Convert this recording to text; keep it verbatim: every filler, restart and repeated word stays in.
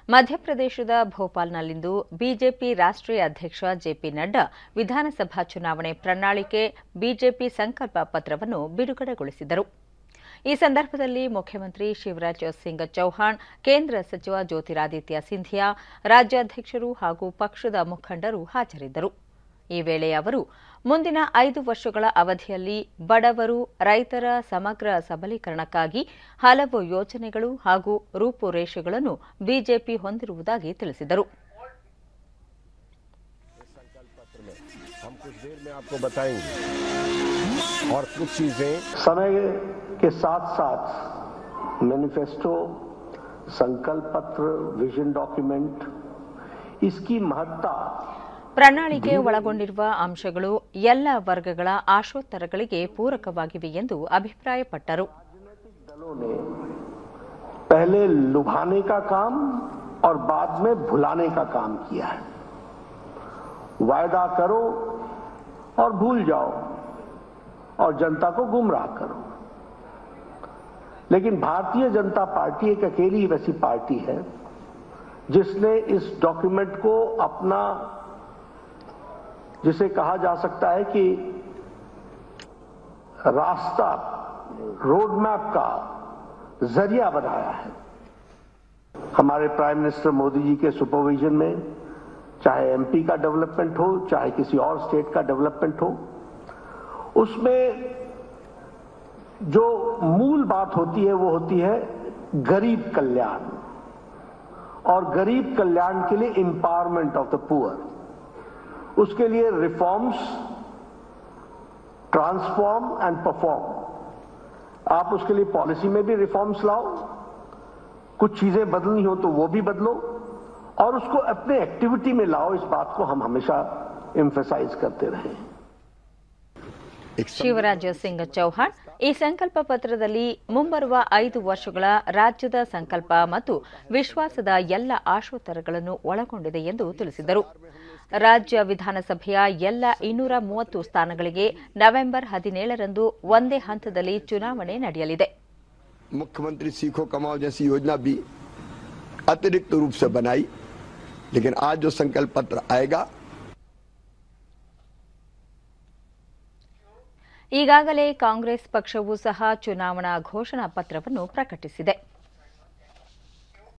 ಮಧ್ಯಪ್ರದೇಶದ ಭೋಪಾಲ್ನಲ್ಲಿಂದು ಬಿಜೆಪಿ ರಾಷ್ಟ್ರೀಯ ಅಧ್ಯಕ್ಷ ಜೆಪಿ ನಡ್ಡಾ ವಿಧಾನಸಭಾ ಚುನಾವಣೆ ಪ್ರಣಾಳಿಕೆ ಬಿಜೆಪಿ ಸಂಕಲ್ಪ ಪತ್ರವನ್ನು ಬಿಡುಗಡೆಗೊಳಿಸಿದರು. ಈ ಸಂದರ್ಭದಲ್ಲಿ ಮುಖ್ಯಮಂತ್ರಿ ಶಿವರಾಜ್ ಸಿಂಗ್ ಚೌಹಾಣ್, ಕೇಂದ್ರ ಸಚಿವ ಜ್ಯೋತಿರಾದಿತ್ಯ ಸಿಂಧಿಯಾ, ರಾಜ್ಯಾಧ್ಯಕ್ಷರು ಹಾಗೂ ಪಕ್ಷದ ಮುಖಂಡರು ಹಾಜರಿದ್ದರು. ಈ ವೇಳೆ ಅವರು ಮುಂದಿನ ಐದು ವರ್ಷಗಳ ಅವಧಿಯಲ್ಲಿ ಬಡವರು, ರೈತರ ಸಮಗ್ರ ಸಬಲೀಕರಣಕ್ಕಾಗಿ ಹಲವು ಯೋಜನೆಗಳು ಹಾಗೂ ರೂಪುರೇಷೆಗಳನ್ನು ಬಿಜೆಪಿ ಹೊಂದಿರುವುದಾಗಿ ತಿಳಿಸಿದರು. समय के साथ साथ मैनिफेस्टो, संकल्प पत्र, विजन डॉक्यूमेंट इसकी महत्ता ಪ್ರಣಾಳಿಕೆ ಒಳಗೊಂಡಿರುವ ಅಂಶಗಳು ಎಲ್ಲ ವರ್ಗಗಳ ಆಶೋತ್ತರಗಳಿಗೆ ಪೂರಕವಾಗಿವೆ ಎಂದು ಅಭಿಪ್ರಾಯಪಟ್ಟರು. दलों ने पहले लुभाने का काम और बाद में भुलाने का काम किया है. वायदा करो और भूल जाओ और जनता को गुमराह करो. लेकिन भारतीय जनता पार्टी एक अकेली वैसी पार्टी है जिसने इस डॉक्यूमेंट को अपना, जिसे कहा जा सकता है कि रास्ता, रोड मैप का जरिया बनाया है. हमारे प्राइम मिनिस्टर मोदी जी के सुपरविजन में चाहे एमपी का डेवलपमेंट हो, चाहे किसी और स्टेट का डेवलपमेंट हो, उसमें जो मूल बात होती है वो होती है गरीब कल्याण, और गरीब कल्याण के लिए एम्पावरमेंट ऑफ द पुअर. उसके लिए रिफॉर्म्स, ट्रांसफॉर्म एंड परफॉर्म. आप उसके लिए पॉलिसी में भी रिफॉर्म्स लाओ, कुछ चीजें बदलनी हो तो वो भी बदलो, और उसको अपने एक्टिविटी में लाओ. इस बात को हम हमेशा एम्फसाइज करते रहे. ಶಿವರಾಜ್ ಸಿಂಗ್ ಚೌಹಾಣ್ ಈ ಸಂಕಲ್ಪ ಪತ್ರದಲ್ಲಿ ಮುಂಬರುವ ಐದು ವರ್ಷಗಳ ರಾಜ್ಯದ ಸಂಕಲ್ಪ ಮತ್ತು ವಿಶ್ವಾಸದ ಎಲ್ಲ ಆಶೋತ್ತರಗಳನ್ನು ಒಳಗೊಂಡಿದೆ ಎಂದು ತಿಳಿಸಿದರು. ರಾಜ್ಯ ವಿಧಾನಸಭೆಯ ಎಲ್ಲ ಇನ್ನೂರ ಮೂವತ್ತು ಸ್ಥಾನಗಳಿಗೆ ನವೆಂಬರ್ ಹದಿನೇಳರಂದು ಒಂದೇ ಹಂತದಲ್ಲಿ ಚುನಾವಣೆ ನಡೆಯಲಿದೆ. मुख्यमंत्री सीखो कमाओ जैसी योजना भी अतिरिक्त रूप से बनाई, लेकिन आज जो संकल्प पत्र आएगा, ಈಗಾಗಲೇ ಕಾಂಗ್ರೆಸ್ ಪಕ್ಷವೂ ಸಹ ಚುನಾವಣಾ ಘೋಷಣಾ ಪತ್ರವನ್ನು ಪ್ರಕಟಿಸಿದೆ.